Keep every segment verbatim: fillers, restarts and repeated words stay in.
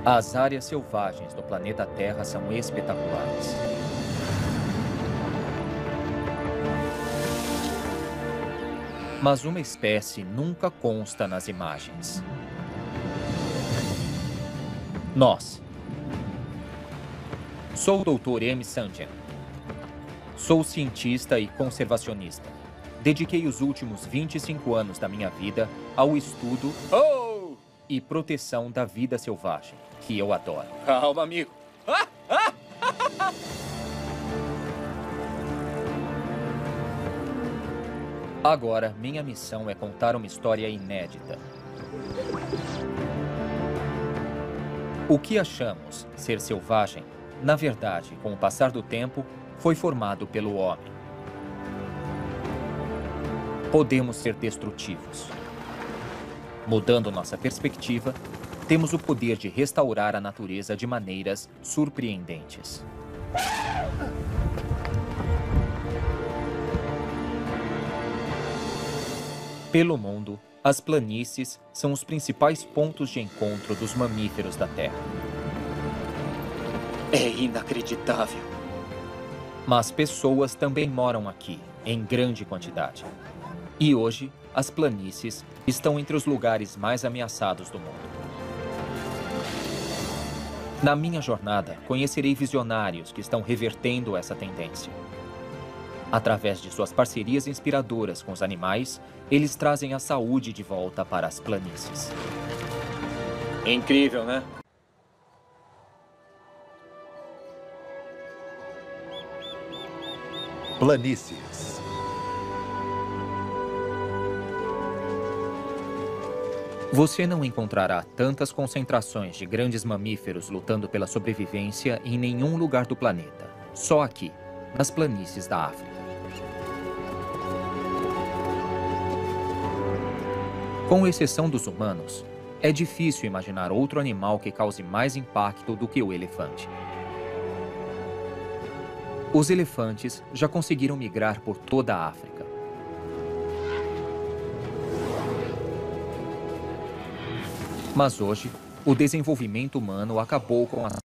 As áreas selvagens do planeta Terra são espetaculares. Mas uma espécie nunca consta nas imagens. Nós. Sou o doutor M. Sandgen. Sou cientista e conservacionista. Dediquei os últimos vinte e cinco anos da minha vida ao estudo oh! e proteção da vida selvagem, que eu adoro. Calma, amigo. Ah! Ah! Agora, minha missão é contar uma história inédita. O que achamos ser selvagem, na verdade, com o passar do tempo, foi formado pelo homem. Podemos ser destrutivos. Mudando nossa perspectiva, temos o poder de restaurar a natureza de maneiras surpreendentes. Pelo mundo, as planícies são os principais pontos de encontro dos mamíferos da Terra. É inacreditável. Mas pessoas também moram aqui, em grande quantidade. E hoje, as planícies estão entre os lugares mais ameaçados do mundo. Na minha jornada, conhecerei visionários que estão revertendo essa tendência. Através de suas parcerias inspiradoras com os animais, eles trazem a saúde de volta para as planícies. Incrível, né? Planícies. Você não encontrará tantas concentrações de grandes mamíferos lutando pela sobrevivência em nenhum lugar do planeta. Só aqui, nas planícies da África. Com exceção dos humanos, é difícil imaginar outro animal que cause mais impacto do que o elefante. Os elefantes já conseguiram migrar por toda a África. Mas hoje, o desenvolvimento humano acabou com as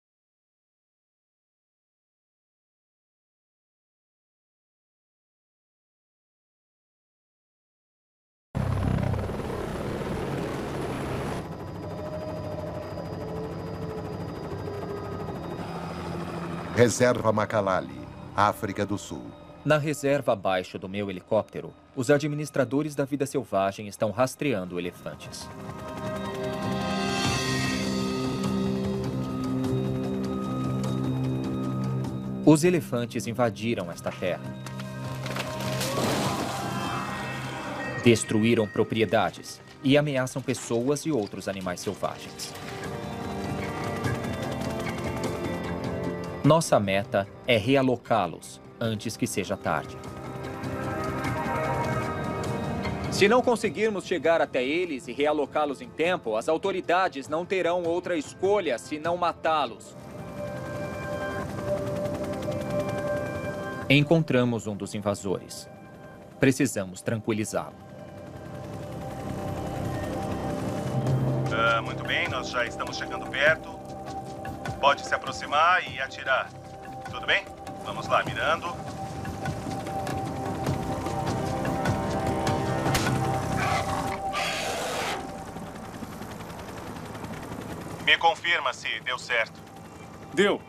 Reserva Macalali, África do Sul. Na reserva abaixo do meu helicóptero, os administradores da vida selvagem estão rastreando elefantes. Os elefantes invadiram esta terra. Destruíram propriedades e ameaçam pessoas e outros animais selvagens. Nossa meta é realocá-los antes que seja tarde. Se não conseguirmos chegar até eles e realocá-los em tempo, as autoridades não terão outra escolha senão matá-los. Encontramos um dos invasores. Precisamos tranquilizá-lo. Uh, muito bem, nós já estamos chegando perto. Pode se aproximar e atirar. Tudo bem? Vamos lá, mirando. Me confirma se deu certo. Deu.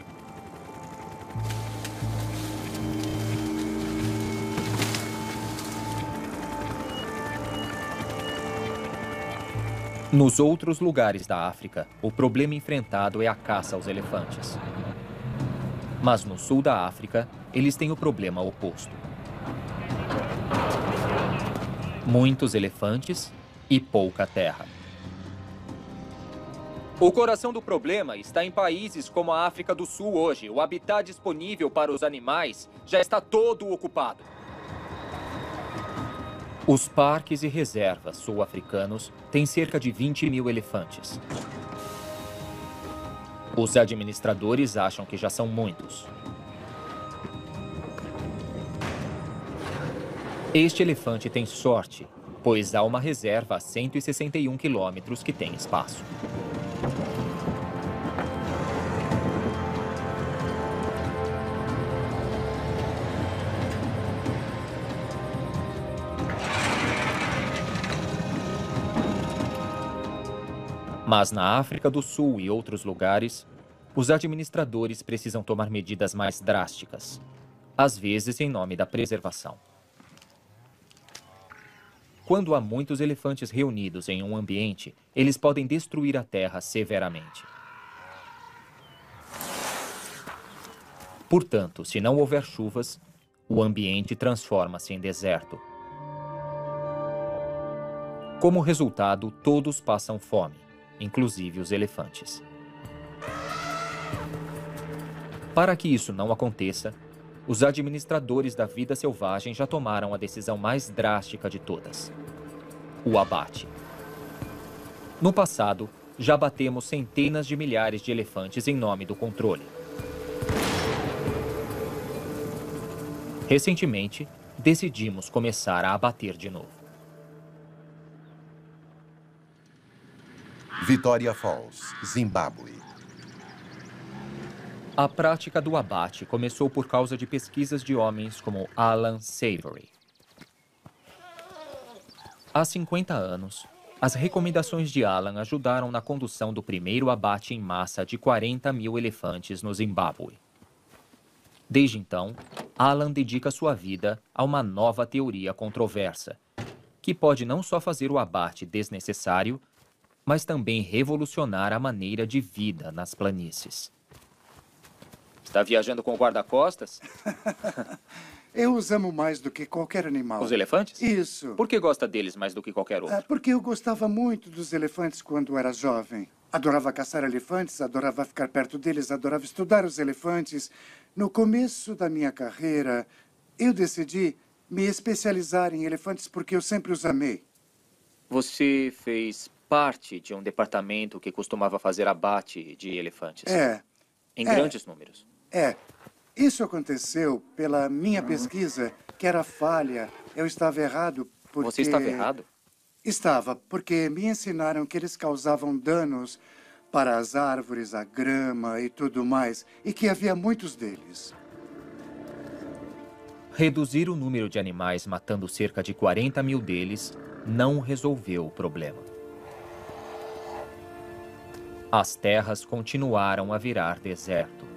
Nos outros lugares da África, o problema enfrentado é a caça aos elefantes. Mas no sul da África, eles têm o problema oposto. Muitos elefantes e pouca terra. O coração do problema está em países como a África do Sul hoje. O habitat disponível para os animais já está todo ocupado. Os parques e reservas sul-africanos têm cerca de vinte mil elefantes. Os administradores acham que já são muitos. Este elefante tem sorte, pois há uma reserva a cento e sessenta e um quilômetros que tem espaço. Mas na África do Sul e outros lugares, os administradores precisam tomar medidas mais drásticas, às vezes em nome da preservação. Quando há muitos elefantes reunidos em um ambiente, eles podem destruir a terra severamente. Portanto, se não houver chuvas, o ambiente transforma-se em deserto. Como resultado, todos passam fome, inclusive os elefantes. Para que isso não aconteça, os administradores da vida selvagem já tomaram a decisão mais drástica de todas: o abate. No passado, já abatemos centenas de milhares de elefantes em nome do controle. Recentemente, decidimos começar a abater de novo. Vitória Falls, Zimbábue. A prática do abate começou por causa de pesquisas de homens como Alan Savory. Há cinquenta anos, as recomendações de Alan ajudaram na condução do primeiro abate em massa de quarenta mil elefantes no Zimbábue. Desde então, Alan dedica sua vida a uma nova teoria controversa, que pode não só fazer o abate desnecessário, mas também revolucionar a maneira de vida nas planícies. Está viajando com o guarda-costas? Eu os amo mais do que qualquer animal. Os elefantes? Isso. Por que gosta deles mais do que qualquer outro? É porque eu gostava muito dos elefantes quando era jovem. Adorava caçar elefantes, adorava ficar perto deles, adorava estudar os elefantes. No começo da minha carreira, eu decidi me especializar em elefantes porque eu sempre os amei. Você fez parte de um departamento que costumava fazer abate de elefantes? É. Em é, grandes números? É. Isso aconteceu pela minha pesquisa, que era falha. Eu estava errado porque... Você estava errado? Estava, porque me ensinaram que eles causavam danos para as árvores, a grama e tudo mais, e que havia muitos deles. Reduzir o número de animais matando cerca de quarenta mil deles não resolveu o problema. As terras continuaram a virar deserto.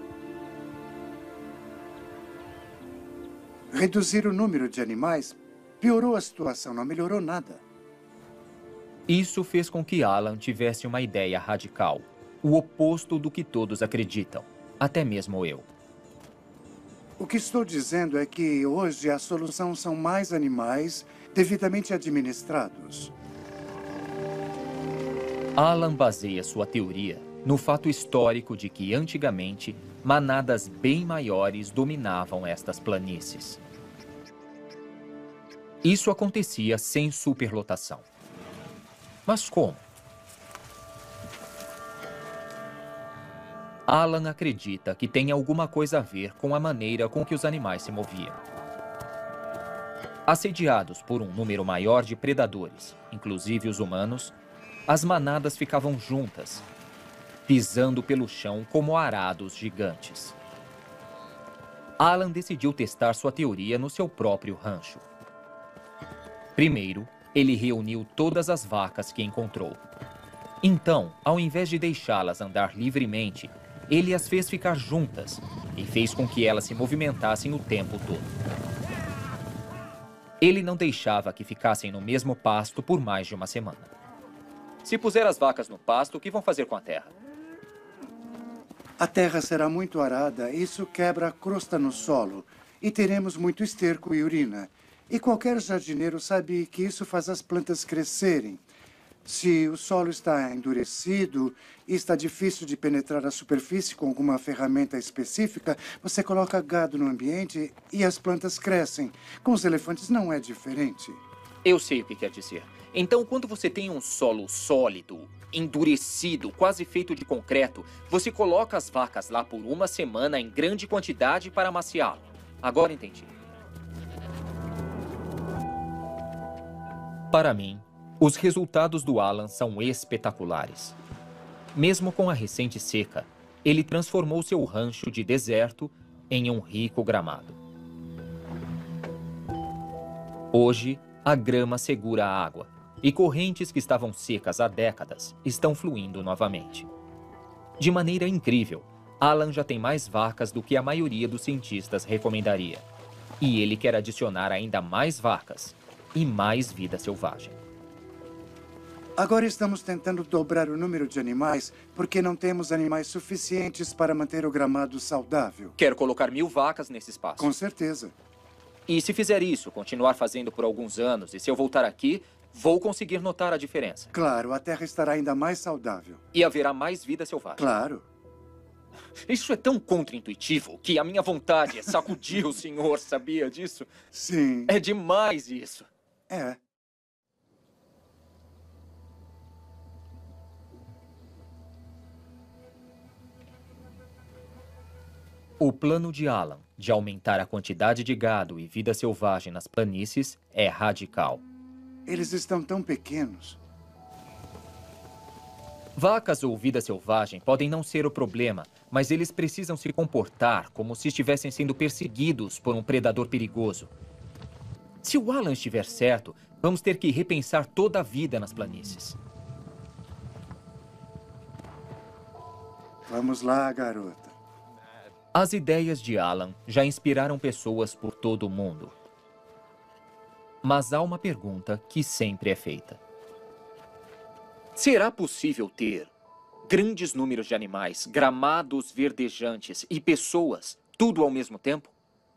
Reduzir o número de animais piorou a situação, não melhorou nada. Isso fez com que Alan tivesse uma ideia radical, o oposto do que todos acreditam, até mesmo eu. O que estou dizendo é que hoje a solução são mais animais devidamente administrados. Alan baseia sua teoria no fato histórico de que, antigamente, manadas bem maiores dominavam estas planícies. Isso acontecia sem superlotação. Mas como? Alan acredita que tem alguma coisa a ver com a maneira com que os animais se moviam. Assediados por um número maior de predadores, inclusive os humanos, as manadas ficavam juntas, pisando pelo chão como arados gigantes. Alan decidiu testar sua teoria no seu próprio rancho. Primeiro, ele reuniu todas as vacas que encontrou. Então, ao invés de deixá-las andar livremente, ele as fez ficar juntas e fez com que elas se movimentassem o tempo todo. Ele não deixava que ficassem no mesmo pasto por mais de uma semana. Se puser as vacas no pasto, o que vão fazer com a terra? A terra será muito arada, isso quebra a crosta no solo e teremos muito esterco e urina. E qualquer jardineiro sabe que isso faz as plantas crescerem. Se o solo está endurecido e está difícil de penetrar a superfície com alguma ferramenta específica, você coloca gado no ambiente e as plantas crescem. Com os elefantes não é diferente. Eu sei o que quer dizer. Então, quando você tem um solo sólido, endurecido, quase feito de concreto, você coloca as vacas lá por uma semana em grande quantidade para amaciá-lo. Agora entendi. Para mim, os resultados do Alan são espetaculares. Mesmo com a recente seca, ele transformou seu rancho de deserto em um rico gramado. Hoje, a grama segura a água e correntes que estavam secas há décadas estão fluindo novamente. De maneira incrível, Alan já tem mais vacas do que a maioria dos cientistas recomendaria. E ele quer adicionar ainda mais vacas e mais vida selvagem. Agora estamos tentando dobrar o número de animais porque não temos animais suficientes para manter o gramado saudável. Quero colocar mil vacas nesse espaço. Com certeza. E se fizer isso, continuar fazendo por alguns anos, e se eu voltar aqui, vou conseguir notar a diferença. Claro, a terra estará ainda mais saudável. E haverá mais vida selvagem. Claro. Isso é tão contraintuitivo que a minha vontade é sacudir o senhor, sabia disso? Sim. É demais isso. É. O plano de Alan de aumentar a quantidade de gado e vida selvagem nas planícies é radical. Eles estão tão pequenos. Vacas ou vida selvagem podem não ser o problema, mas eles precisam se comportar como se estivessem sendo perseguidos por um predador perigoso. Se o Alan estiver certo, vamos ter que repensar toda a vida nas planícies. Vamos lá, garota. As ideias de Alan já inspiraram pessoas por todo o mundo. Mas há uma pergunta que sempre é feita. Será possível ter grandes números de animais, gramados verdejantes e pessoas, tudo ao mesmo tempo?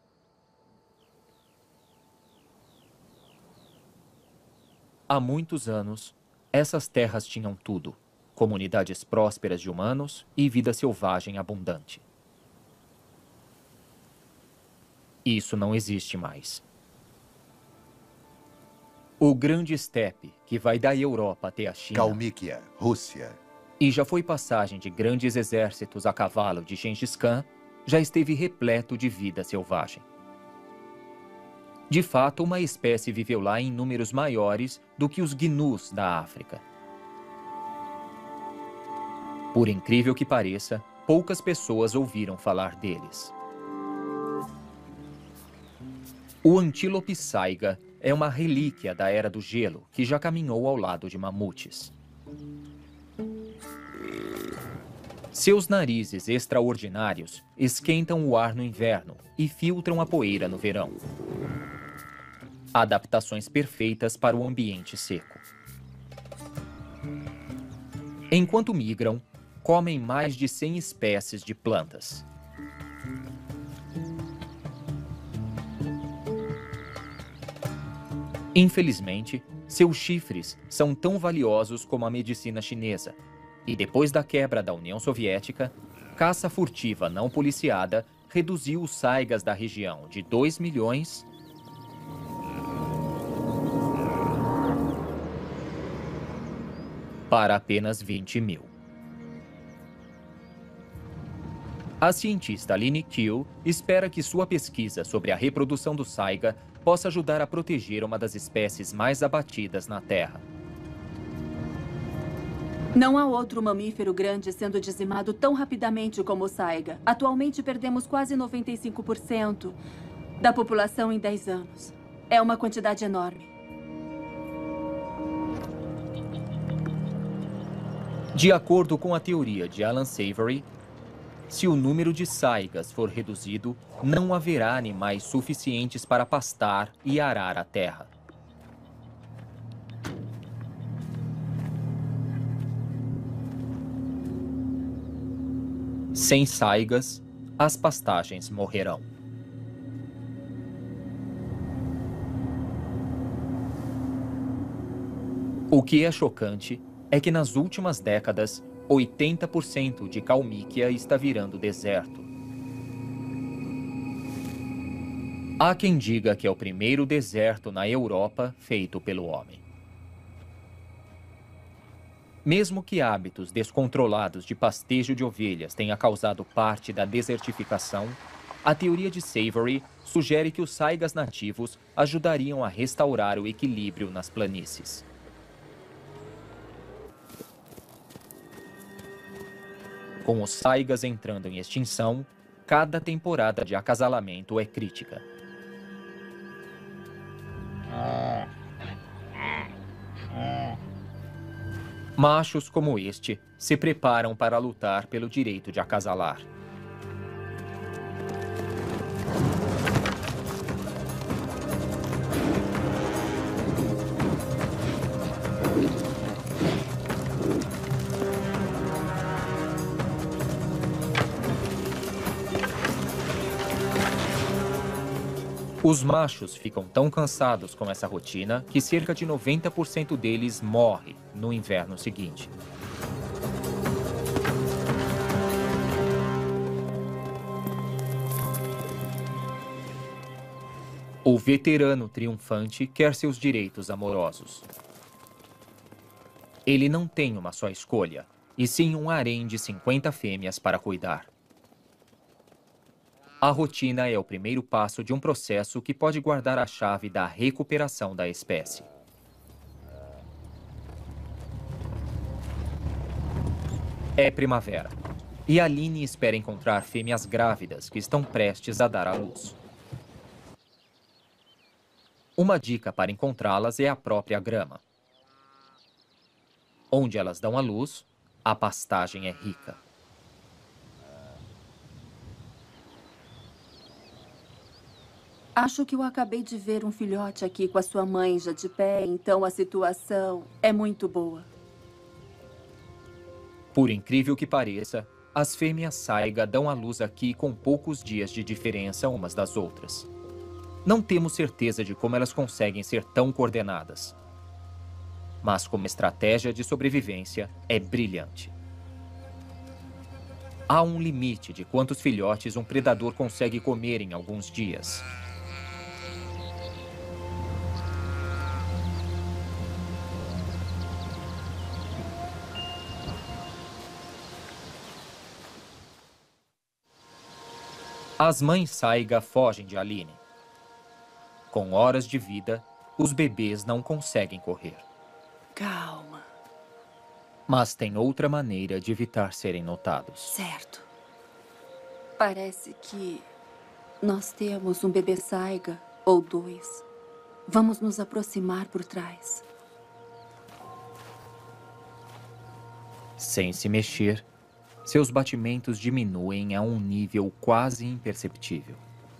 Há muitos anos, essas terras tinham tudo: comunidades prósperas de humanos e vida selvagem abundante. Isso não existe mais. O grande estepe, que vai da Europa até a China, Kalmykia, Rússia. e já foi passagem de grandes exércitos a cavalo de Gengis Khan, já esteve repleto de vida selvagem. De fato, uma espécie viveu lá em números maiores do que os gnus da África. Por incrível que pareça, poucas pessoas ouviram falar deles. O antílope saiga é uma relíquia da Era do Gelo que já caminhou ao lado de mamutes. Seus narizes extraordinários esquentam o ar no inverno e filtram a poeira no verão. Adaptações perfeitas para o ambiente seco. Enquanto migram, comem mais de cem espécies de plantas. Infelizmente, seus chifres são tão valiosos como a medicina chinesa. E depois da quebra da União Soviética, caça furtiva não policiada reduziu os saigas da região de dois milhões para apenas vinte mil. A cientista Aline Kiel espera que sua pesquisa sobre a reprodução do saiga possa ajudar a proteger uma das espécies mais abatidas na Terra. Não há outro mamífero grande sendo dizimado tão rapidamente como o saiga. Atualmente perdemos quase noventa e cinco por cento da população em dez anos. É uma quantidade enorme. De acordo com a teoria de Alan Savory, se o número de saigas for reduzido, não haverá animais suficientes para pastar e arar a terra. Sem saigas, as pastagens morrerão. O que é chocante é que nas últimas décadas, oitenta por cento de Kalmykia está virando deserto. Há quem diga que é o primeiro deserto na Europa feito pelo homem. Mesmo que hábitos descontrolados de pastejo de ovelhas tenha causado parte da desertificação, a teoria de Savory sugere que os saigas nativos ajudariam a restaurar o equilíbrio nas planícies. Com os saigas entrando em extinção, cada temporada de acasalamento é crítica. Machos como este se preparam para lutar pelo direito de acasalar. Os machos ficam tão cansados com essa rotina que cerca de noventa por cento deles morre no inverno seguinte. O veterano triunfante quer seus direitos amorosos. Ele não tem uma só escolha, e sim um harém de cinquenta fêmeas para cuidar. A rotina é o primeiro passo de um processo que pode guardar a chave da recuperação da espécie. É primavera, e Aline espera encontrar fêmeas grávidas que estão prestes a dar à luz. Uma dica para encontrá-las é a própria grama. Onde elas dão à luz, a pastagem é rica. Acho que eu acabei de ver um filhote aqui com a sua mãe já de pé, então a situação é muito boa. Por incrível que pareça, as fêmeas saiga dão à luz aqui com poucos dias de diferença umas das outras. Não temos certeza de como elas conseguem ser tão coordenadas. Mas como estratégia de sobrevivência, é brilhante. Há um limite de quantos filhotes um predador consegue comer em alguns dias. As mães saiga fogem de Aline. Com horas de vida, os bebês não conseguem correr. Calma. Mas tem outra maneira de evitar serem notados. Certo. Parece que nós temos um bebê saiga, ou dois. Vamos nos aproximar por trás. Sem se mexer, seus batimentos diminuem a um nível quase imperceptível.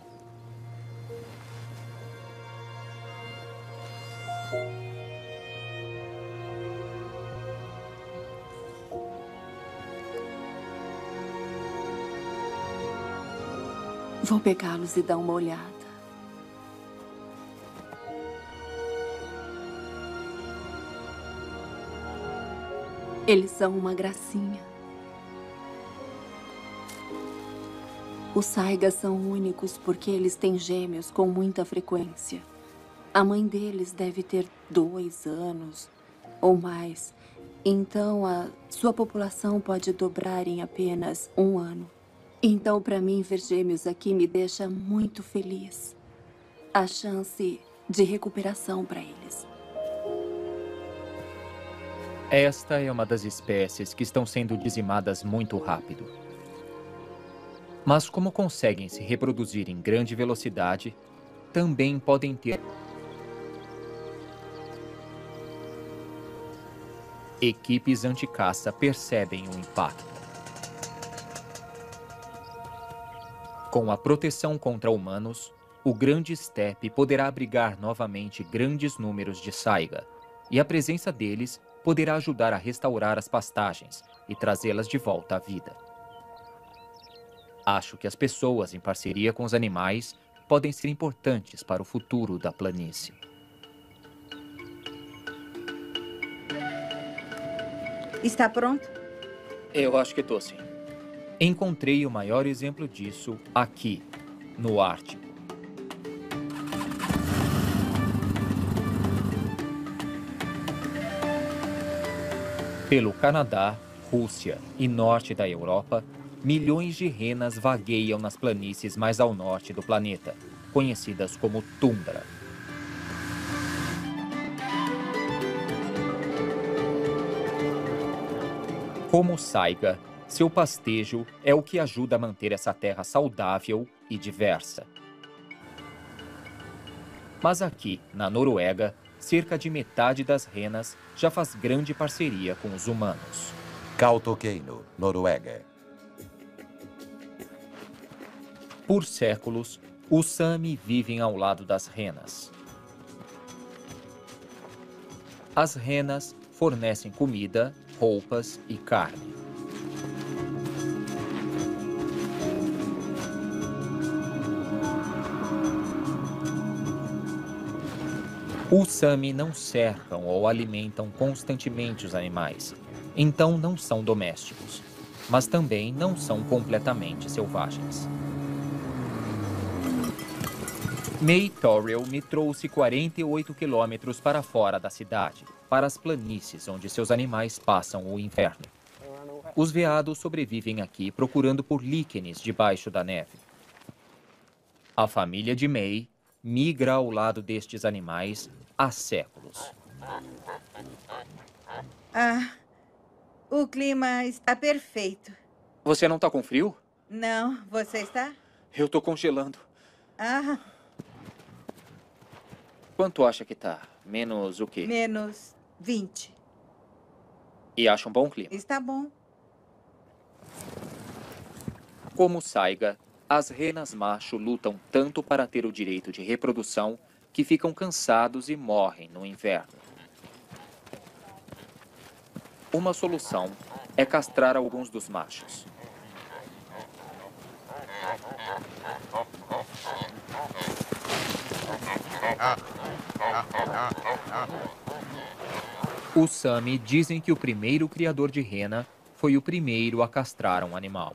Vou pegá-los e dar uma olhada. Eles são uma gracinha. Os saigas são únicos porque eles têm gêmeos com muita frequência. A mãe deles deve ter dois anos ou mais. Então, a sua população pode dobrar em apenas um ano. Então, para mim, ver gêmeos aqui me deixa muito feliz. A chance de recuperação para eles. Esta é uma das espécies que estão sendo dizimadas muito rápido. Mas como conseguem se reproduzir em grande velocidade, também podem ter equipes anti-caça percebem o impacto. Com a proteção contra humanos, o grande estepe poderá abrigar novamente grandes números de saiga, e a presença deles poderá ajudar a restaurar as pastagens e trazê-las de volta à vida. Acho que as pessoas, em parceria com os animais, podem ser importantes para o futuro da planície. Está pronto? Eu acho que tô, sim. Encontrei o maior exemplo disso aqui, no Ártico. Pelo Canadá, Rússia e norte da Europa, milhões de renas vagueiam nas planícies mais ao norte do planeta, conhecidas como tundra. Como saiga, seu pastejo é o que ajuda a manter essa terra saudável e diversa. Mas aqui, na Noruega, cerca de metade das renas já faz grande parceria com os humanos. Kautokeino, Noruega. Por séculos, os Sami vivem ao lado das renas. As renas fornecem comida, roupas e carne. Os Sami não cercam ou alimentam constantemente os animais, então não são domésticos, mas também não são completamente selvagens. May Torrell me trouxe quarenta e oito quilômetros para fora da cidade, para as planícies onde seus animais passam o inverno. Os veados sobrevivem aqui procurando por líquenes debaixo da neve. A família de May migra ao lado destes animais há séculos. Ah, o clima está perfeito. Você não está com frio? Não, você está? Eu estou congelando. Ah, Quanto acha que tá? Menos o quê? menos vinte. E acha um bom clima? Está bom. Como Saiga, as renas macho lutam tanto para ter o direito de reprodução que ficam cansados e morrem no inverno. Uma solução é castrar alguns dos machos. Os Sami dizem que o primeiro criador de rena foi o primeiro a castrar um animal.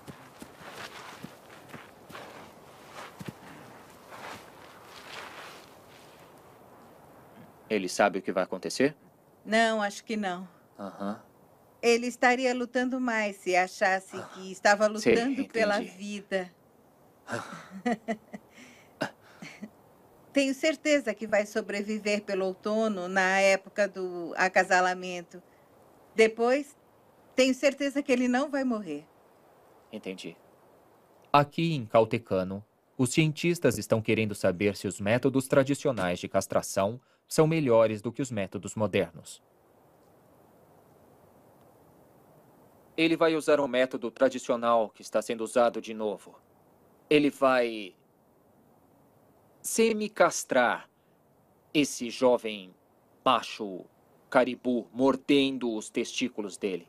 Ele sabe o que vai acontecer? Não, acho que não. Aham. Ele estaria lutando mais se achasse que estava Sei, lutando pela entendi. vida. Tenho certeza que vai sobreviver pelo outono na época do acasalamento. Depois, tenho certeza que ele não vai morrer. Entendi. Aqui em Kautokeino, os cientistas estão querendo saber se os métodos tradicionais de castração são melhores do que os métodos modernos. Ele vai usar um método tradicional que está sendo usado de novo. Ele vai semicastrar esse jovem macho caribu, mordendo os testículos dele.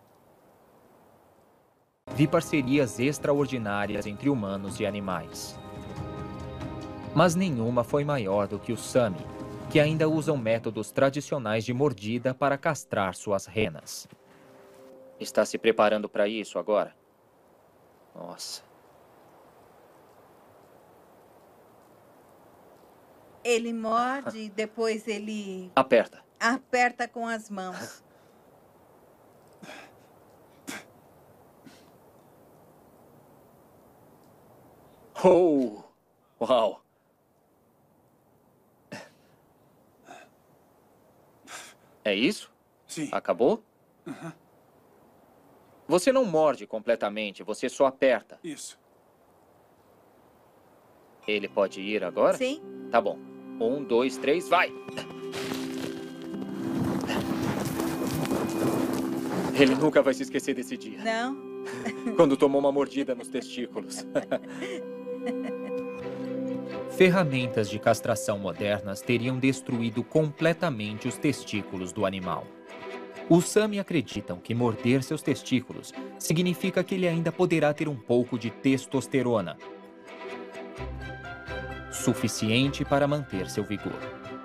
Vi parcerias extraordinárias entre humanos e animais. Mas nenhuma foi maior do que os Sami, que ainda usam métodos tradicionais de mordida para castrar suas renas. Está se preparando para isso agora? Nossa. Ele morde e depois ele Aperta. aperta com as mãos. Oh! Uau! É isso? Sim. Acabou? Você não morde completamente, você só aperta. Isso. Ele pode ir agora? Sim. Tá bom. Um, dois, três, vai! Ele nunca vai se esquecer desse dia. Não. Quando tomou uma mordida nos testículos. Ferramentas de castração modernas teriam destruído completamente os testículos do animal. Os Sami acreditam que morder seus testículos significa que ele ainda poderá ter um pouco de testosterona, suficiente para manter seu vigor.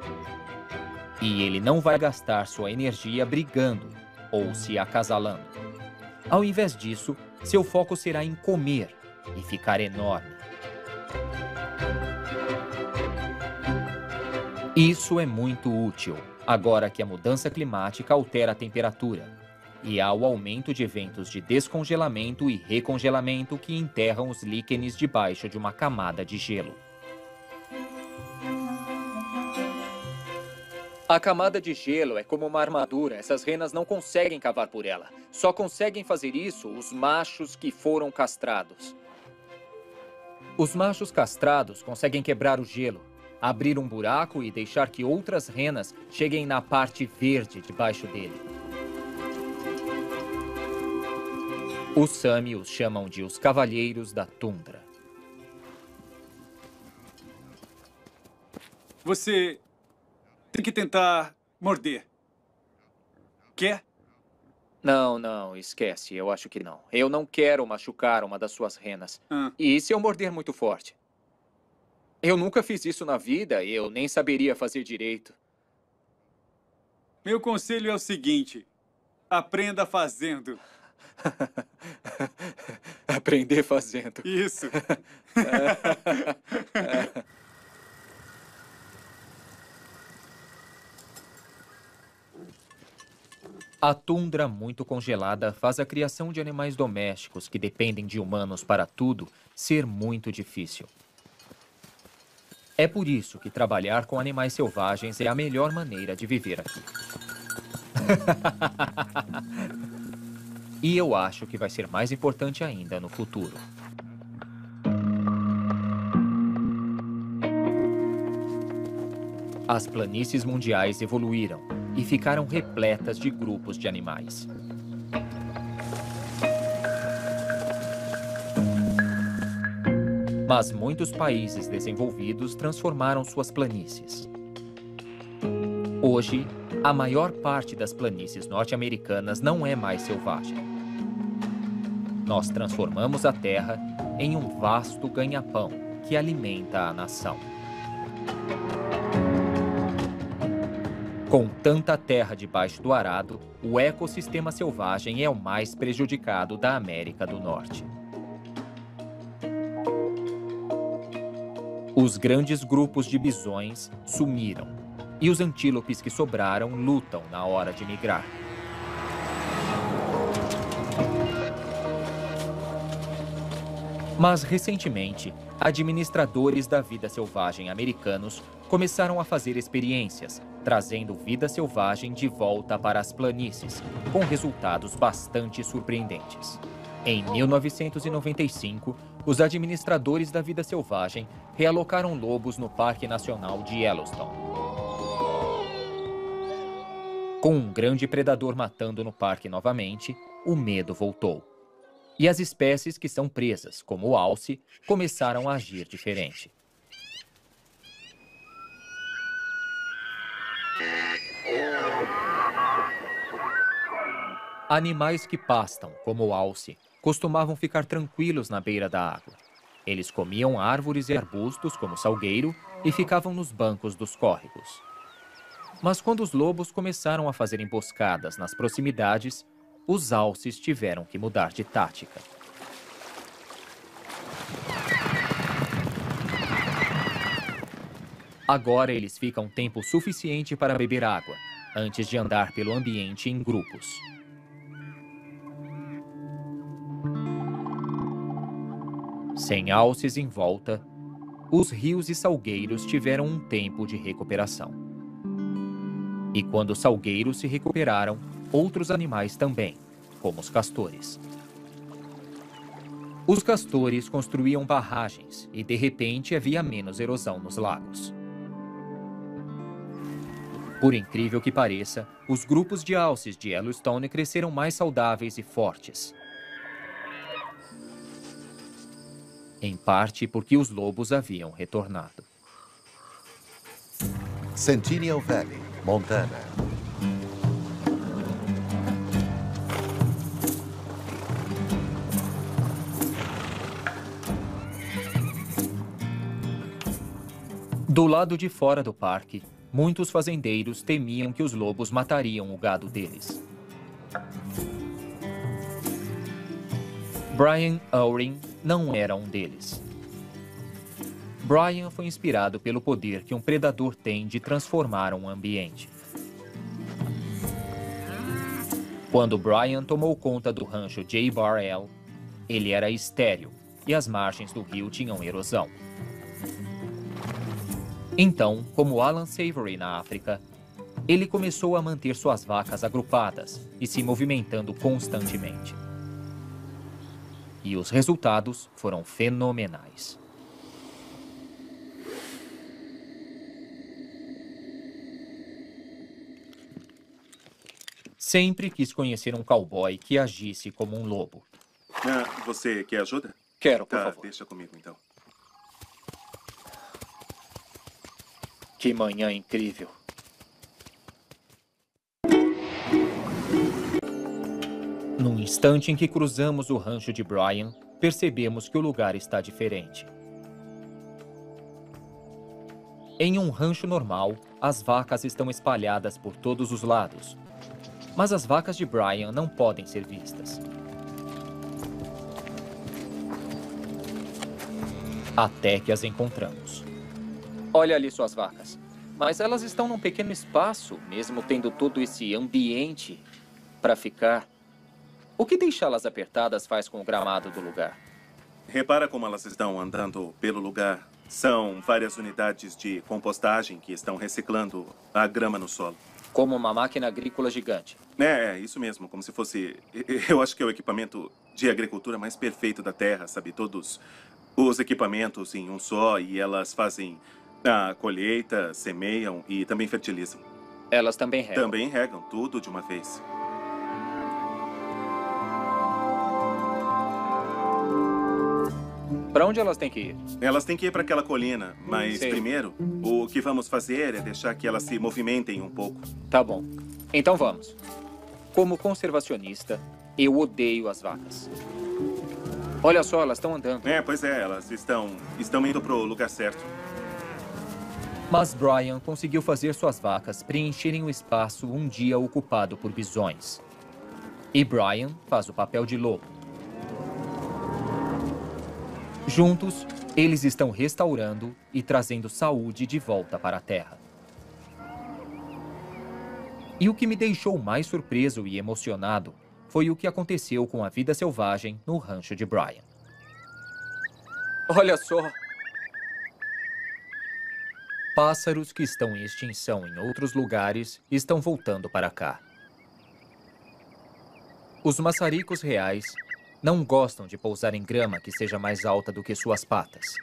E ele não vai gastar sua energia brigando ou se acasalando. Ao invés disso, seu foco será em comer e ficar enorme. Isso é muito útil, agora que a mudança climática altera a temperatura e há o aumento de eventos de descongelamento e recongelamento que enterram os líquenes debaixo de uma camada de gelo. A camada de gelo é como uma armadura. Essas renas não conseguem cavar por ela. Só conseguem fazer isso os machos que foram castrados. Os machos castrados conseguem quebrar o gelo, abrir um buraco e deixar que outras renas cheguem na parte verde debaixo dele. Os Sami os chamam de os Cavalheiros da Tundra. Você tem que tentar morder. Quer? Não, não, esquece. Eu acho que não. Eu não quero machucar uma das suas renas. Ah. E se eu morder muito forte? Eu nunca fiz isso na vida, eu nem saberia fazer direito. Meu conselho é o seguinte: aprenda fazendo. Aprender fazendo. Isso. A tundra muito congelada faz a criação de animais domésticos que dependem de humanos para tudo ser muito difícil. É por isso que trabalhar com animais selvagens é a melhor maneira de viver aqui. E eu acho que vai ser mais importante ainda no futuro. As planícies mundiais evoluíram e ficaram repletas de grupos de animais. Mas muitos países desenvolvidos transformaram suas planícies. Hoje, a maior parte das planícies norte-americanas não é mais selvagem. Nós transformamos a terra em um vasto ganha-pão que alimenta a nação. Com tanta terra debaixo do arado, o ecossistema selvagem é o mais prejudicado da América do Norte. Os grandes grupos de bisões sumiram, e os antílopes que sobraram lutam na hora de migrar. Mas, recentemente, administradores da vida selvagem americanos começaram a fazer experiências, trazendo vida selvagem de volta para as planícies, com resultados bastante surpreendentes. Em mil novecentos e noventa e cinco, os administradores da vida selvagem realocaram lobos no Parque Nacional de Yellowstone. Com um grande predador matando no parque novamente, o medo voltou. E as espécies que são presas, como o alce, começaram a agir diferente. Animais que pastam, como o alce, costumavam ficar tranquilos na beira da água. Eles comiam árvores e arbustos, como salgueiro, e ficavam nos bancos dos córregos. Mas quando os lobos começaram a fazer emboscadas nas proximidades, os alces tiveram que mudar de tática. Agora eles ficam tempo suficiente para beber água, antes de andar pelo ambiente em grupos. Sem alces em volta, os rios e salgueiros tiveram um tempo de recuperação. E quando os salgueiros se recuperaram, outros animais também, como os castores. Os castores construíam barragens e, de repente, havia menos erosão nos lagos. Por incrível que pareça, os grupos de alces de Yellowstone cresceram mais saudáveis e fortes. Em parte porque os lobos haviam retornado. Centennial Valley, Montana. Do lado de fora do parque, muitos fazendeiros temiam que os lobos matariam o gado deles. Brian Owring não era um deles. Brian foi inspirado pelo poder que um predador tem de transformar um ambiente. Quando Brian tomou conta do rancho J. Bar L, ele era estéril e as margens do rio tinham erosão. Então, como Alan Savory na África, ele começou a manter suas vacas agrupadas e se movimentando constantemente. E os resultados foram fenomenais. Sempre quis conhecer um cowboy que agisse como um lobo. Ah, você quer ajuda? Quero, por tá, favor. Deixa comigo, então. Que manhã incrível. No instante em que cruzamos o rancho de Brian, percebemos que o lugar está diferente. Em um rancho normal, as vacas estão espalhadas por todos os lados. Mas as vacas de Brian não podem ser vistas. Até que as encontramos. Olha ali suas vacas. Mas elas estão num pequeno espaço, mesmo tendo todo esse ambiente para ficar. O que deixá-las apertadas faz com o gramado do lugar? Repara como elas estão andando pelo lugar. São várias unidades de compostagem que estão reciclando a grama no solo. Como uma máquina agrícola gigante. É, é, isso mesmo. Como se fosse... Eu acho que é o equipamento de agricultura mais perfeito da Terra, sabe? Todos os equipamentos em um só e elas fazem a colheita, semeiam e também fertilizam. Elas também regam. Também regam, tudo de uma vez. Para onde elas têm que ir? Elas têm que ir para aquela colina, mas Sei. primeiro, o que vamos fazer é deixar que elas se movimentem um pouco. Tá bom. Então vamos. Como conservacionista, eu odeio as vacas. Olha só, elas estão andando. É, pois é, elas estão, estão indo pro lugar certo. Mas Brian conseguiu fazer suas vacas preencherem o espaço um dia ocupado por bisões. E Brian faz o papel de lobo. Juntos, eles estão restaurando e trazendo saúde de volta para a terra. E o que me deixou mais surpreso e emocionado foi o que aconteceu com a vida selvagem no rancho de Brian. Olha só. Pássaros que estão em extinção em outros lugares estão voltando para cá. Os maçaricos reais não gostam de pousar em grama que seja mais alta do que suas patas.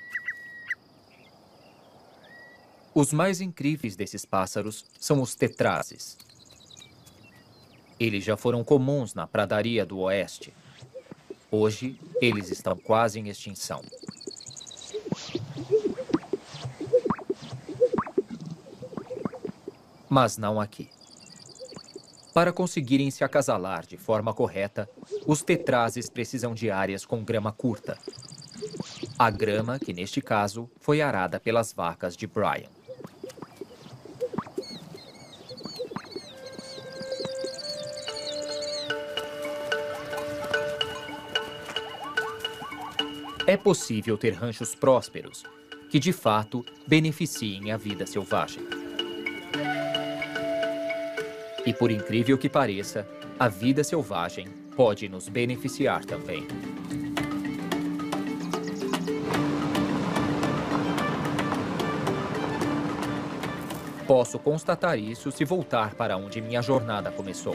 Os mais incríveis desses pássaros são os tetrazes. Eles já foram comuns na pradaria do oeste. Hoje, eles estão quase em extinção. Mas não aqui. Para conseguirem se acasalar de forma correta, os tetrazes precisam de áreas com grama curta. A grama, que neste caso, foi arada pelas vacas de Brian. É possível ter ranchos prósperos, que de fato beneficiem a vida selvagem. E por incrível que pareça, a vida selvagem pode nos beneficiar também. Posso constatar isso se voltar para onde minha jornada começou.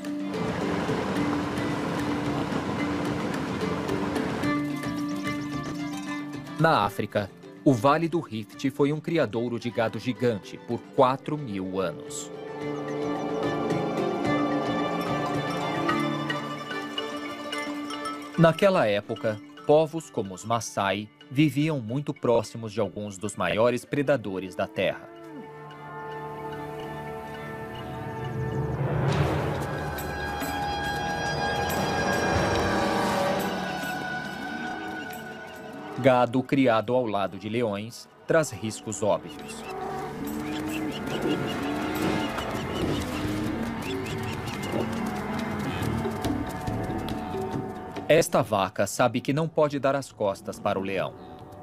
Na África, o Vale do Rift foi um criadouro de gado gigante por quatro mil anos. Naquela época, povos como os Maasai viviam muito próximos de alguns dos maiores predadores da Terra. Gado criado ao lado de leões traz riscos óbvios. Esta vaca sabe que não pode dar as costas para o leão.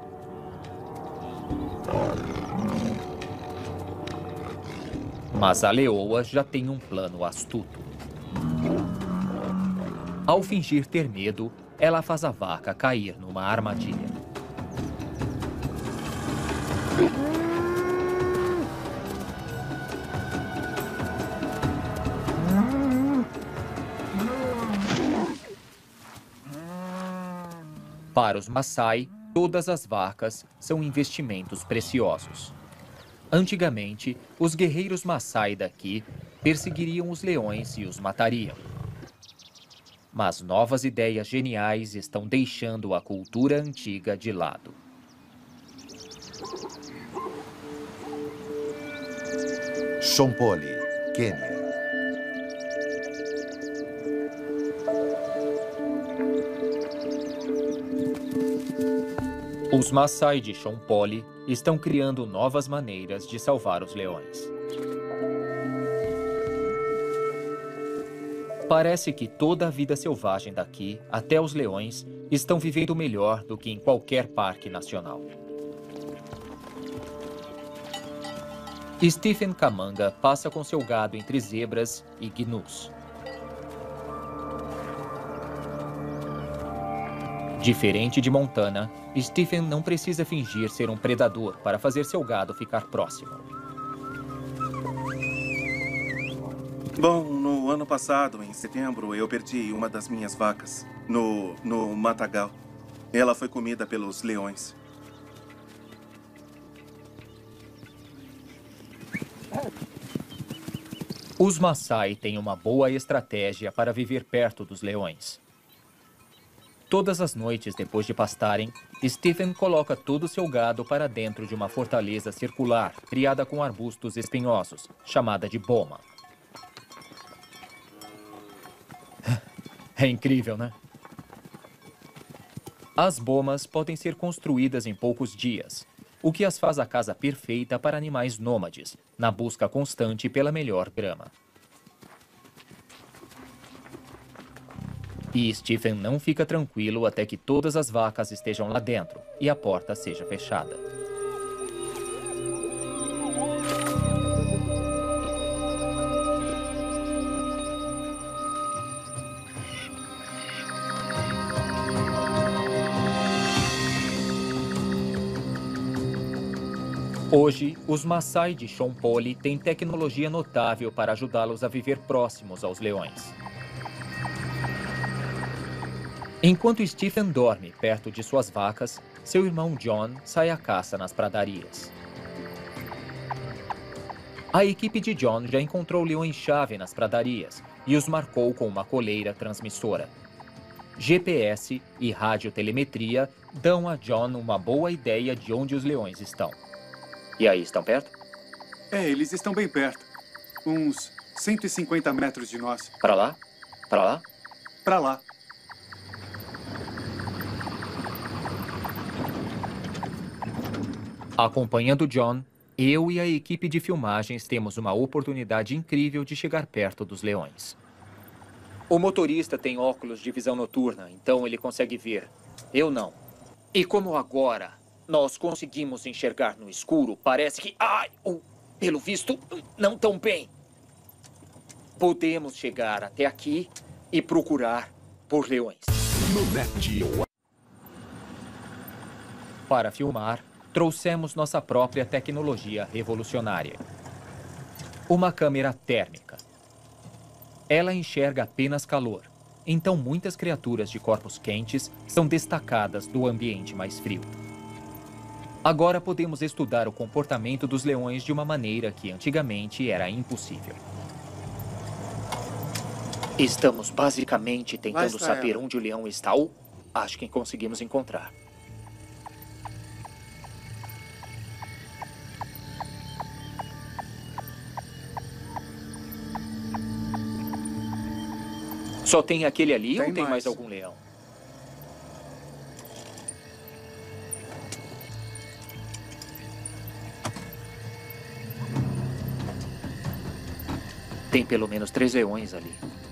Mas a leoa já tem um plano astuto. Ao fingir ter medo, ela faz a vaca cair numa armadilha. Para os Maasai, todas as vacas são investimentos preciosos. Antigamente, os guerreiros Maasai daqui perseguiriam os leões e os matariam. Mas novas ideias geniais estão deixando a cultura antiga de lado. Shonpoli, Quênia. Os Maasai de Shonpoli estão criando novas maneiras de salvar os leões. Parece que toda a vida selvagem daqui, até os leões, estão vivendo melhor do que em qualquer parque nacional. Stephen Kamanga passa com seu gado entre zebras e gnus. Diferente de Montana, Stephen não precisa fingir ser um predador para fazer seu gado ficar próximo. Bom, no ano passado, em setembro, eu perdi uma das minhas vacas no, no matagal. Ela foi comida pelos leões. Os Maasai têm uma boa estratégia para viver perto dos leões. Todas as noites, depois de pastarem, Stephen coloca todo o seu gado para dentro de uma fortaleza circular, criada com arbustos espinhosos, chamada de boma. É incrível, né? As bomas podem ser construídas em poucos dias, o que as faz a casa perfeita para animais nômades, na busca constante pela melhor grama. E Stephen não fica tranquilo até que todas as vacas estejam lá dentro e a porta seja fechada. Hoje, os Maasai de Shonpoli têm tecnologia notável para ajudá-los a viver próximos aos leões. Enquanto Stephen dorme perto de suas vacas, seu irmão John sai à caça nas pradarias. A equipe de John já encontrou leões-chave nas pradarias e os marcou com uma coleira transmissora. G P S e radiotelemetria dão a John uma boa ideia de onde os leões estão. E aí, estão perto? É, eles estão bem perto. Uns cento e cinquenta metros de nós. Para lá? Para lá? Para lá. Acompanhando John, eu e a equipe de filmagens temos uma oportunidade incrível de chegar perto dos leões. O motorista tem óculos de visão noturna, então ele consegue ver. Eu não. E como agora nós conseguimos enxergar no escuro, parece que... Ai! Oh, pelo visto, não tão bem. Podemos chegar até aqui e procurar por leões. Para filmar, trouxemos nossa própria tecnologia revolucionária. Uma câmera térmica. Ela enxerga apenas calor, então muitas criaturas de corpos quentes são destacadas do ambiente mais frio. Agora podemos estudar o comportamento dos leões de uma maneira que antigamente era impossível. Estamos basicamente tentando saber ela. onde o leão está ou acho que conseguimos encontrar. Só tem aquele ali Tem ou tem mais. mais algum leão? Tem pelo menos três leões ali.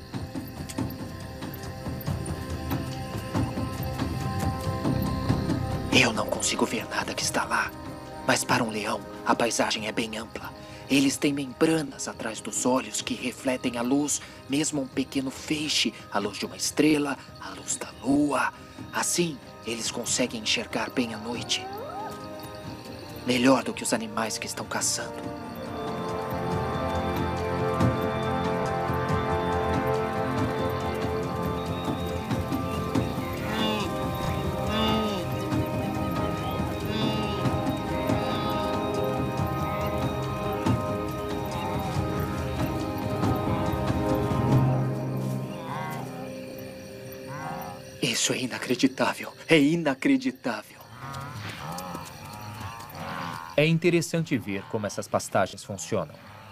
Eu não consigo ver nada que está lá. Mas para um leão, a paisagem é bem ampla. Eles têm membranas atrás dos olhos que refletem a luz, mesmo um pequeno feixe, a luz de uma estrela, a luz da lua. Assim, eles conseguem enxergar bem à noite. Melhor do que os animais que estão caçando. Isso é inacreditável. É inacreditável. É interessante ver como essas pastagens funcionam.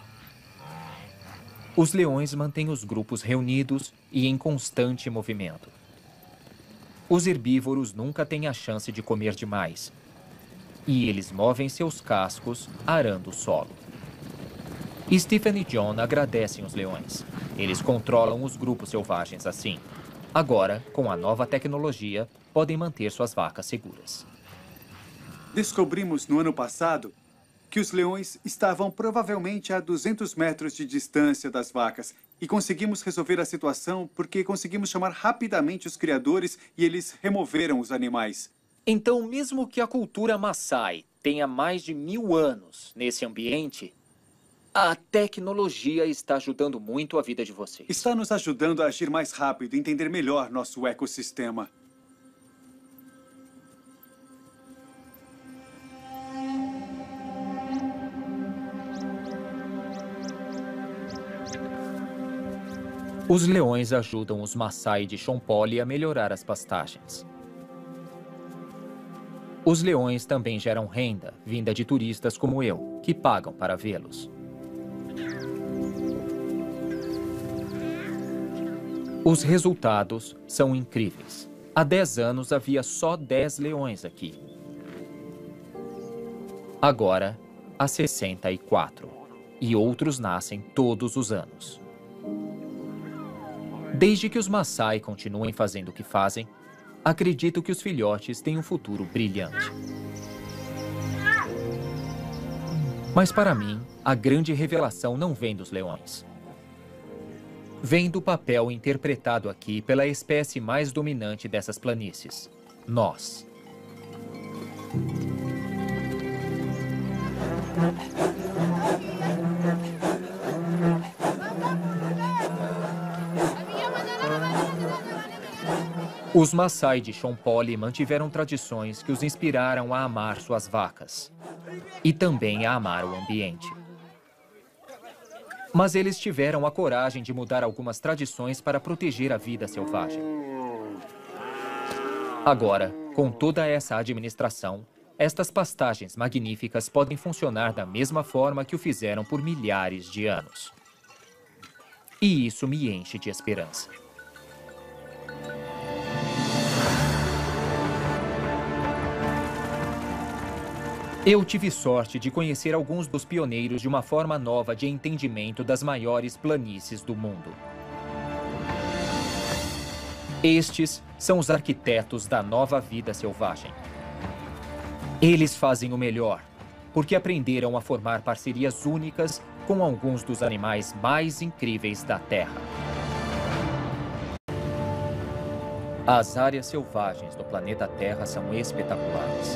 Os leões mantêm os grupos reunidos e em constante movimento. Os herbívoros nunca têm a chance de comer demais. E eles movem seus cascos arando o solo. Stephen e John agradecem os leões. Eles controlam os grupos selvagens assim. Agora, com a nova tecnologia, podem manter suas vacas seguras. Descobrimos no ano passado que os leões estavam provavelmente a duzentos metros de distância das vacas. E conseguimos resolver a situação porque conseguimos chamar rapidamente os criadores e eles removeram os animais. Então, mesmo que a cultura Maasai tenha mais de mil anos nesse ambiente, a tecnologia está ajudando muito a vida de vocês. Está nos ajudando a agir mais rápido e entender melhor nosso ecossistema. Os leões ajudam os Maasai de Shonpoli a melhorar as pastagens. Os leões também geram renda, vinda de turistas como eu, que pagam para vê-los. Os resultados são incríveis. Há dez anos havia só dez leões aqui. Agora, há sessenta e quatro. E outros nascem todos os anos. Desde que os Maasai continuem fazendo o que fazem, acredito que os filhotes têm um futuro brilhante. Mas para mim, a grande revelação não vem dos leões. Vem do papel interpretado aqui pela espécie mais dominante dessas planícies, nós. Os Maasai de Shonpoli mantiveram tradições que os inspiraram a amar suas vacas e também a amar o ambiente. Mas eles tiveram a coragem de mudar algumas tradições para proteger a vida selvagem. Agora, com toda essa administração, estas pastagens magníficas podem funcionar da mesma forma que o fizeram por milhares de anos. E isso me enche de esperança. Eu tive sorte de conhecer alguns dos pioneiros de uma forma nova de entendimento das maiores planícies do mundo. Estes são os arquitetos da nova vida selvagem. Eles fazem o melhor, porque aprenderam a formar parcerias únicas com alguns dos animais mais incríveis da Terra. As áreas selvagens do planeta Terra são espetaculares.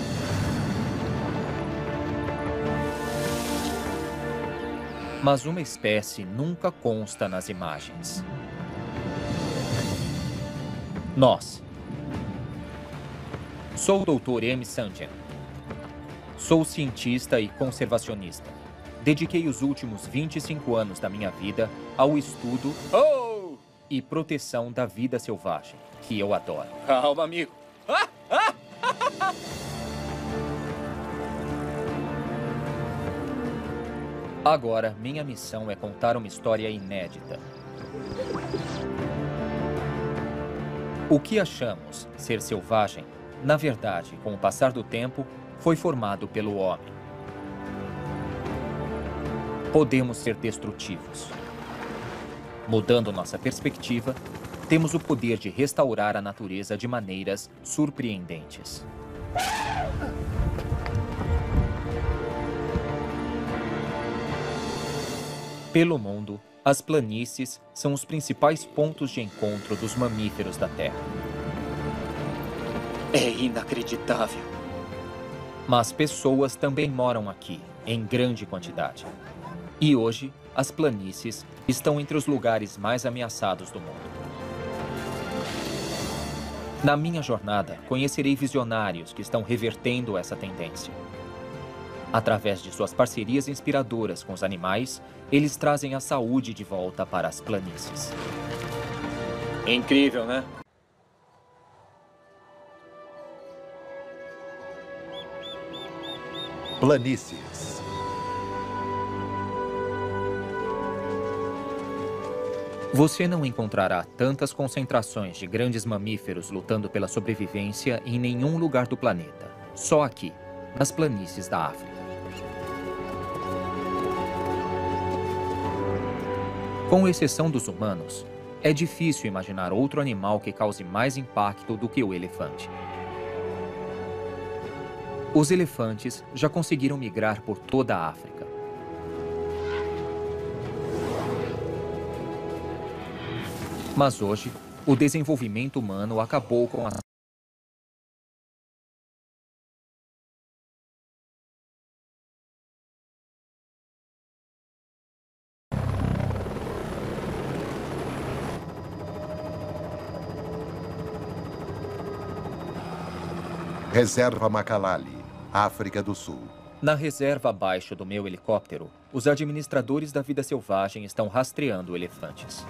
Mas uma espécie nunca consta nas imagens. Nós. Sou o doutor M. Sanjian. Sou cientista e conservacionista. Dediquei os últimos vinte e cinco anos da minha vida ao estudo oh! e proteção da vida selvagem, que eu adoro. Calma, amigo. Ah! Ah! Agora, minha missão é contar uma história inédita. O que achamos ser selvagem, na verdade, com o passar do tempo, foi formado pelo homem. Podemos ser destrutivos. Mudando nossa perspectiva, temos o poder de restaurar a natureza de maneiras surpreendentes. Pelo mundo, as planícies são os principais pontos de encontro dos mamíferos da Terra. É inacreditável. Mas pessoas também moram aqui, em grande quantidade. E hoje, as planícies estão entre os lugares mais ameaçados do mundo. Na minha jornada, conhecerei visionários que estão revertendo essa tendência. Através de suas parcerias inspiradoras com os animais, eles trazem a saúde de volta para as planícies. Incrível, né? Planícies. Você não encontrará tantas concentrações de grandes mamíferos lutando pela sobrevivência em nenhum lugar do planeta. Só aqui, nas planícies da África. Com exceção dos humanos, é difícil imaginar outro animal que cause mais impacto do que o elefante. Os elefantes já conseguiram migrar por toda a África. Mas hoje, o desenvolvimento humano acabou com a Reserva Macalali, África do Sul. Na reserva abaixo do meu helicóptero, os administradores da vida selvagem estão rastreando elefantes.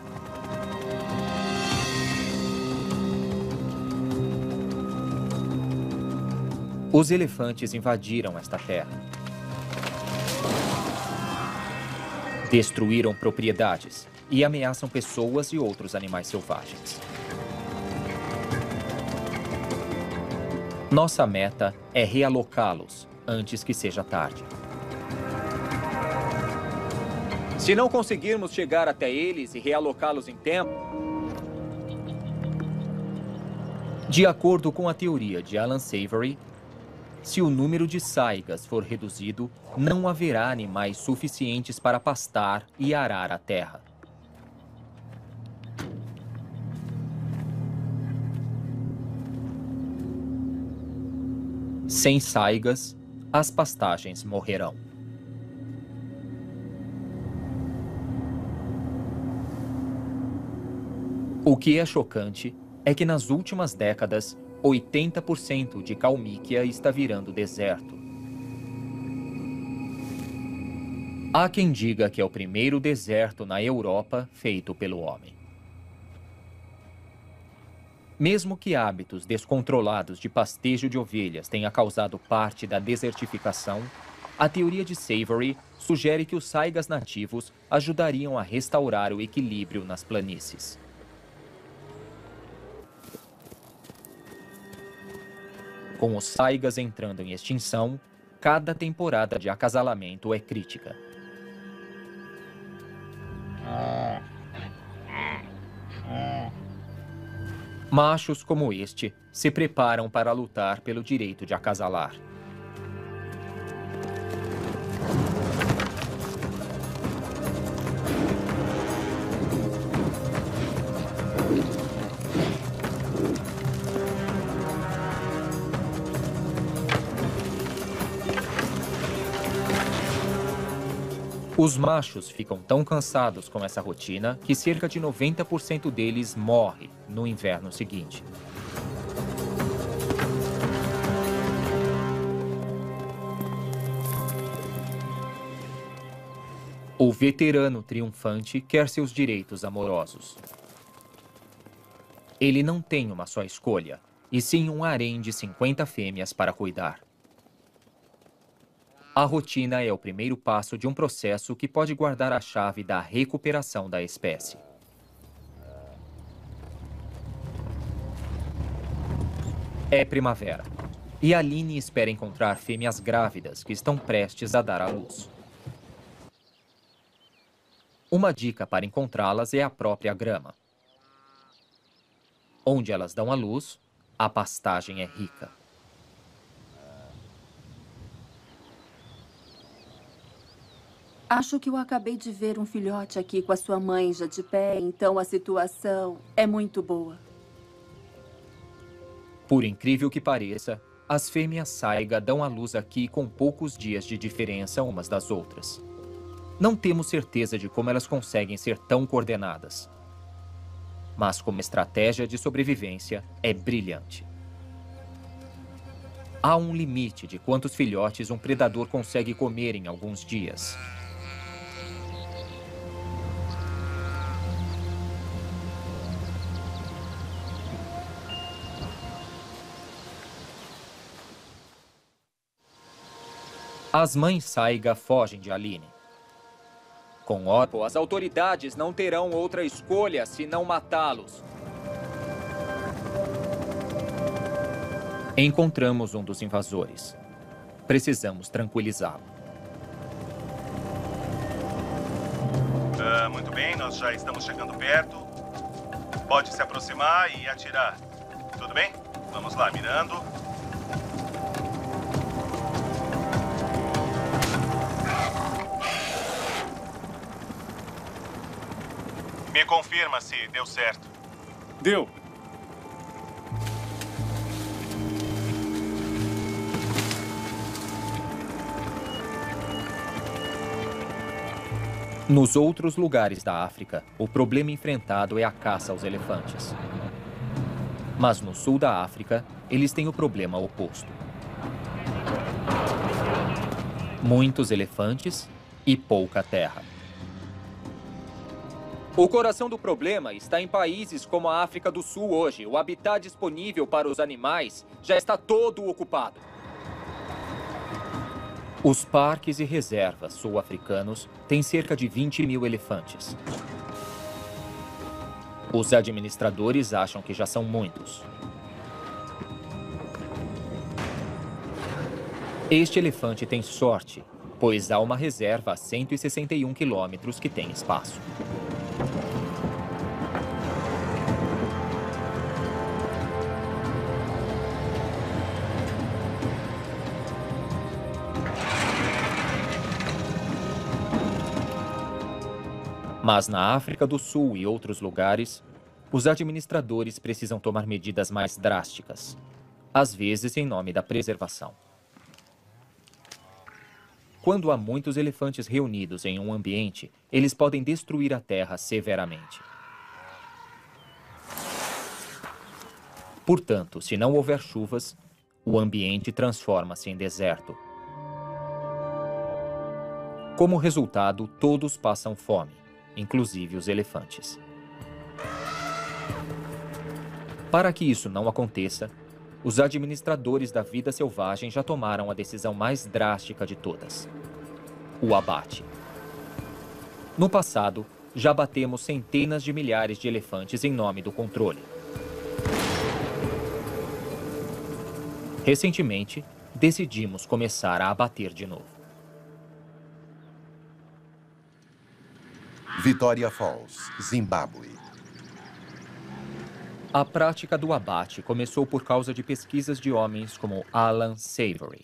Os elefantes invadiram esta terra. Destruíram propriedades e ameaçam pessoas e outros animais selvagens. Nossa meta é realocá-los antes que seja tarde. Se não conseguirmos chegar até eles e realocá-los em tempo... De acordo com a teoria de Alan Savory, se o número de saigas for reduzido, não haverá animais suficientes para pastar e arar a terra. Sem saigas, as pastagens morrerão. O que é chocante é que nas últimas décadas, oitenta por cento de Kalmykia está virando deserto. Há quem diga que é o primeiro deserto na Europa feito pelo homem. Mesmo que hábitos descontrolados de pastejo de ovelhas tenha causado parte da desertificação, a teoria de Savory sugere que os saigas nativos ajudariam a restaurar o equilíbrio nas planícies. Com os saigas entrando em extinção, cada temporada de acasalamento é crítica. Machos como este se preparam para lutar pelo direito de acasalar. Os machos ficam tão cansados com essa rotina que cerca de noventa por cento deles morre no inverno seguinte. O veterano triunfante quer seus direitos amorosos. Ele não tem uma só escolha, e sim um harém de cinquenta fêmeas para cuidar. A rotina é o primeiro passo de um processo que pode guardar a chave da recuperação da espécie. É primavera, e Aline espera encontrar fêmeas grávidas que estão prestes a dar à luz. Uma dica para encontrá-las é a própria grama. Onde elas dão à luz, a pastagem é rica. Acho que eu acabei de ver um filhote aqui com a sua mãe já de pé, então a situação é muito boa. Por incrível que pareça, as fêmeas saiga dão à luz aqui com poucos dias de diferença umas das outras. Não temos certeza de como elas conseguem ser tão coordenadas. Mas como estratégia de sobrevivência, é brilhante. Há um limite de quantos filhotes um predador consegue comer em alguns dias. As mães Saiga fogem de Aline. Com Otto, as autoridades não terão outra escolha senão matá-los. Encontramos um dos invasores. Precisamos tranquilizá-lo. Ah, muito bem, nós já estamos chegando perto. Pode se aproximar e atirar. Tudo bem? Vamos lá, mirando. Me confirma se deu certo. Deu. Nos outros lugares da África, o problema enfrentado é a caça aos elefantes. Mas no sul da África, eles têm o problema oposto. Muitos elefantes e pouca terra. O coração do problema está em países como a África do Sul hoje. O habitat disponível para os animais já está todo ocupado. Os parques e reservas sul-africanos têm cerca de vinte mil elefantes. Os administradores acham que já são muitos. Este elefante tem sorte, pois há uma reserva a cento e sessenta e um quilômetros que tem espaço. Mas na África do Sul e outros lugares, os administradores precisam tomar medidas mais drásticas, às vezes em nome da preservação. Quando há muitos elefantes reunidos em um ambiente, eles podem destruir a terra severamente. Portanto, se não houver chuvas, o ambiente transforma-se em deserto. Como resultado, todos passam fome, inclusive os elefantes. Para que isso não aconteça, os administradores da vida selvagem já tomaram a decisão mais drástica de todas: o abate. No passado, já abatemos centenas de milhares de elefantes em nome do controle. Recentemente, decidimos começar a abater de novo. Vitória Falls, Zimbábue. A prática do abate começou por causa de pesquisas de homens como Alan Savory.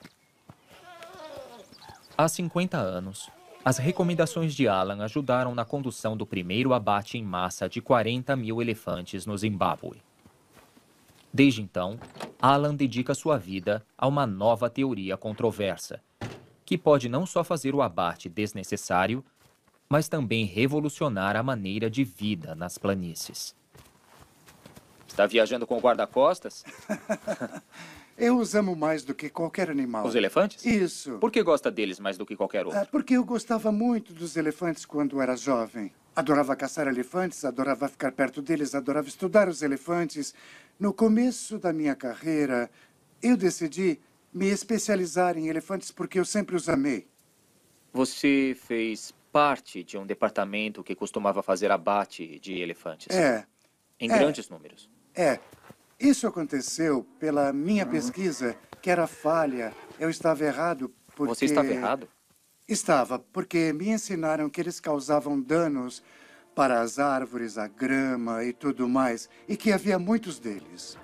Há cinquenta anos, as recomendações de Alan ajudaram na condução do primeiro abate em massa de quarenta mil elefantes no Zimbábue. Desde então, Alan dedica sua vida a uma nova teoria controversa, que pode não só fazer o abate desnecessário, mas também revolucionar a maneira de vida nas planícies. Está viajando com o guarda-costas? Eu os amo mais do que qualquer animal. Os elefantes? Isso. Por que gosta deles mais do que qualquer outro? É porque eu gostava muito dos elefantes quando era jovem. Adorava caçar elefantes, adorava ficar perto deles, adorava estudar os elefantes. No começo da minha carreira, eu decidi me especializar em elefantes porque eu sempre os amei. Você fez parte de um departamento que costumava fazer abate de elefantes? É. Em é, grandes números? É. Isso aconteceu pela minha pesquisa, que era falha. Eu estava errado porque... Você estava errado? Estava, porque me ensinaram que eles causavam danos para as árvores, a grama e tudo mais, e que havia muitos deles.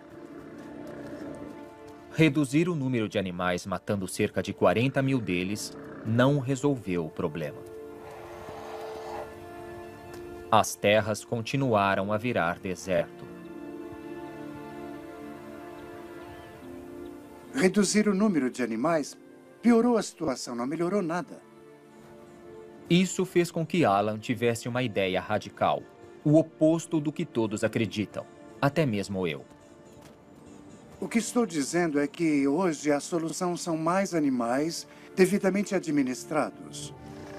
Reduzir o número de animais matando cerca de quarenta mil deles não resolveu o problema. As terras continuaram a virar deserto. Reduzir o número de animais piorou a situação, não melhorou nada. Isso fez com que Alan tivesse uma ideia radical, o oposto do que todos acreditam, até mesmo eu. O que estou dizendo é que hoje a solução são mais animais devidamente administrados.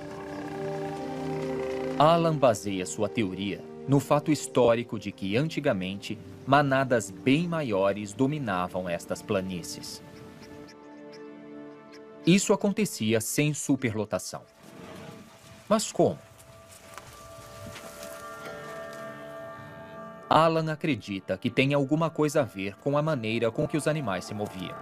Alan baseia sua teoria no fato histórico de que, antigamente, manadas bem maiores dominavam estas planícies. Isso acontecia sem superlotação. Mas como? Alan acredita que tem alguma coisa a ver com a maneira com que os animais se moviam.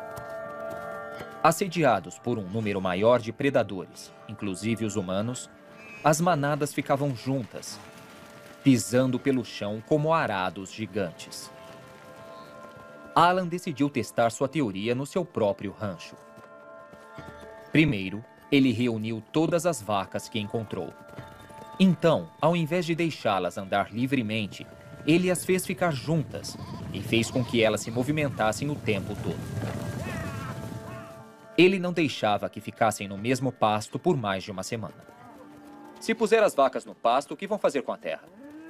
Assediados por um número maior de predadores, inclusive os humanos, as manadas ficavam juntas, pisando pelo chão como arados gigantes. Alan decidiu testar sua teoria no seu próprio rancho. Primeiro, ele reuniu todas as vacas que encontrou. Então, ao invés de deixá-las andar livremente, ele as fez ficar juntas e fez com que elas se movimentassem o tempo todo. Ele não deixava que ficassem no mesmo pasto por mais de uma semana. Se puser as vacas no pasto, o que vão fazer com a terra?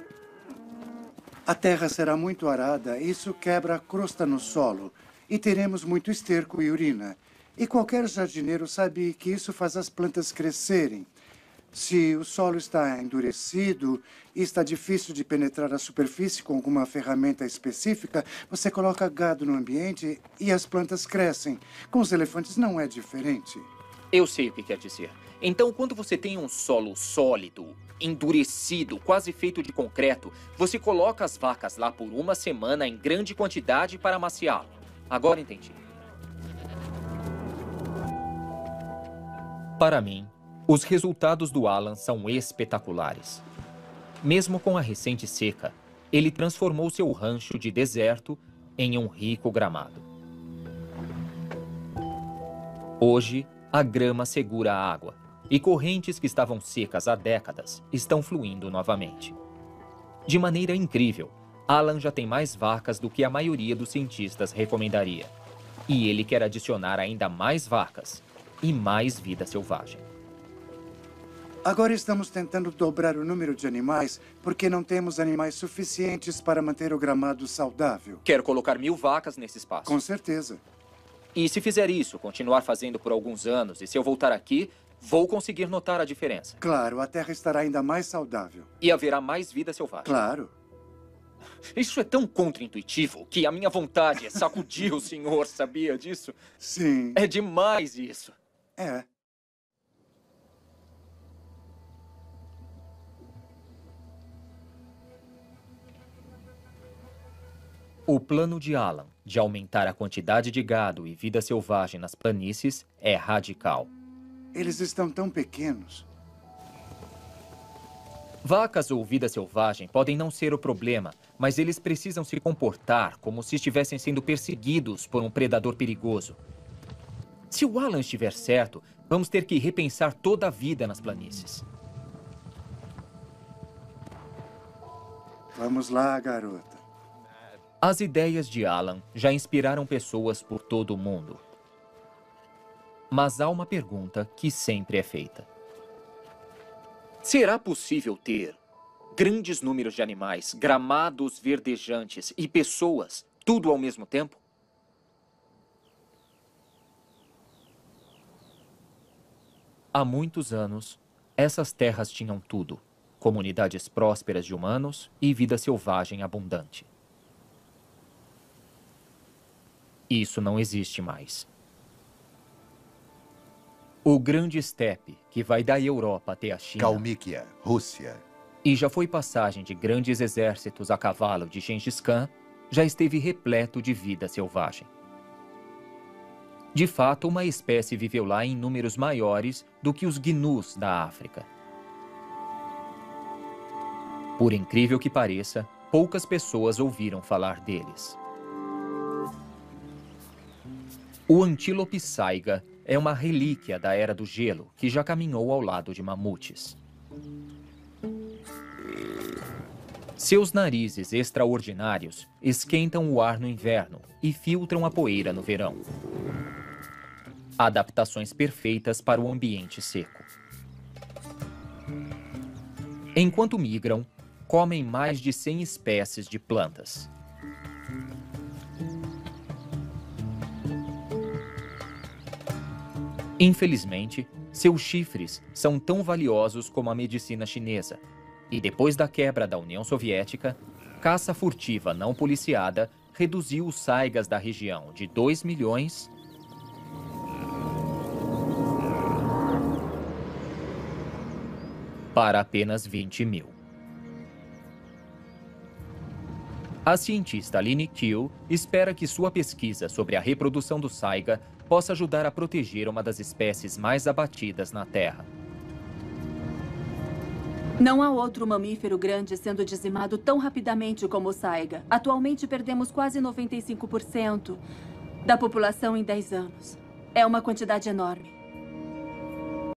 A terra será muito arada, isso quebra a crosta no solo e teremos muito esterco e urina. E qualquer jardineiro sabe que isso faz as plantas crescerem. Se o solo está endurecido e está difícil de penetrar a superfície com alguma ferramenta específica, você coloca gado no ambiente e as plantas crescem. Com os elefantes não é diferente. Eu sei o que quer dizer. Então, quando você tem um solo sólido, endurecido, quase feito de concreto, você coloca as vacas lá por uma semana em grande quantidade para amaciá-lo. Agora entendi. Para mim, os resultados do Alan são espetaculares. Mesmo com a recente seca, ele transformou seu rancho de deserto em um rico gramado. Hoje, a grama segura a água e correntes que estavam secas há décadas estão fluindo novamente. De maneira incrível, Alan já tem mais vacas do que a maioria dos cientistas recomendaria. E ele quer adicionar ainda mais vacas e mais vida selvagem. Agora estamos tentando dobrar o número de animais porque não temos animais suficientes para manter o gramado saudável. Quero colocar mil vacas nesse espaço. Com certeza. E se fizer isso, continuar fazendo por alguns anos, e se eu voltar aqui, vou conseguir notar a diferença. Claro, a terra estará ainda mais saudável. E haverá mais vida selvagem. Claro. Isso é tão contra-intuitivo que a minha vontade é sacudir o senhor, sabia disso? Sim. É demais isso. É. O plano de Alan de aumentar a quantidade de gado e vida selvagem nas planícies é radical. Eles estão tão pequenos. Vacas ou vida selvagem podem não ser o problema, mas eles precisam se comportar como se estivessem sendo perseguidos por um predador perigoso. Se o Alan estiver certo, vamos ter que repensar toda a vida nas planícies. Vamos lá, garota. As ideias de Alan já inspiraram pessoas por todo o mundo. Mas há uma pergunta que sempre é feita. Será possível ter grandes números de animais, gramados verdejantes e pessoas, tudo ao mesmo tempo? Há muitos anos, essas terras tinham tudo: comunidades prósperas de humanos e vida selvagem abundante. Isso não existe mais. O grande estepe, que vai da Europa até a China, Kalmykia, Rússia. e já foi passagem de grandes exércitos a cavalo de Gengis Khan, já esteve repleto de vida selvagem. De fato, uma espécie viveu lá em números maiores do que os gnus da África. Por incrível que pareça, poucas pessoas ouviram falar deles. O antílope saiga é uma relíquia da Era do Gelo que já caminhou ao lado de mamutes. Seus narizes extraordinários esquentam o ar no inverno e filtram a poeira no verão. Adaptações perfeitas para o ambiente seco. Enquanto migram, comem mais de cem espécies de plantas. Infelizmente, seus chifres são tão valiosos como a medicina chinesa. E depois da quebra da União Soviética, caça furtiva não policiada reduziu os saigas da região de dois milhões para apenas vinte mil. A cientista Lini Kiel espera que sua pesquisa sobre a reprodução do saiga possa ajudar a proteger uma das espécies mais abatidas na Terra. Não há outro mamífero grande sendo dizimado tão rapidamente como o saiga. Atualmente perdemos quase noventa e cinco por cento da população em dez anos. É uma quantidade enorme.